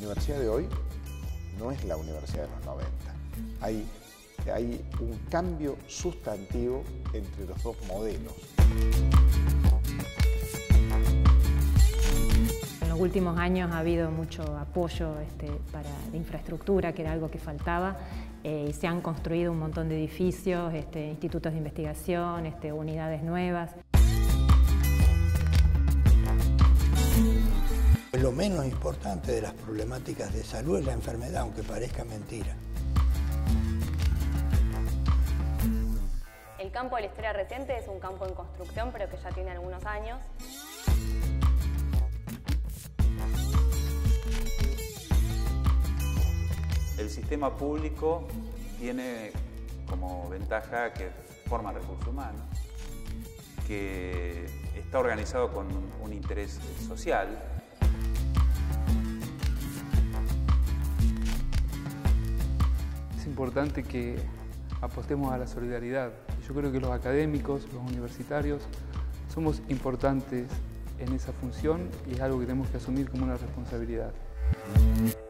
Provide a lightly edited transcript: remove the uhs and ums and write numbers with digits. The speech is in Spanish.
universidad de hoy no es la universidad de los 90. Hay un cambio sustantivo entre los dos modelos. En los últimos años ha habido mucho apoyo para la infraestructura, que era algo que faltaba. Se han construido un montón de edificios, institutos de investigación, unidades nuevas. Lo menos importante de las problemáticas de salud es la enfermedad, aunque parezca mentira. El campo de la historia reciente es un campo en construcción, pero que ya tiene algunos años. El sistema público tiene como ventaja que forma recursos humanos, que está organizado con un interés social. Es importante que apostemos a la solidaridad. Yo creo que los académicos, los universitarios, somos importantes en esa función y es algo que tenemos que asumir como una responsabilidad.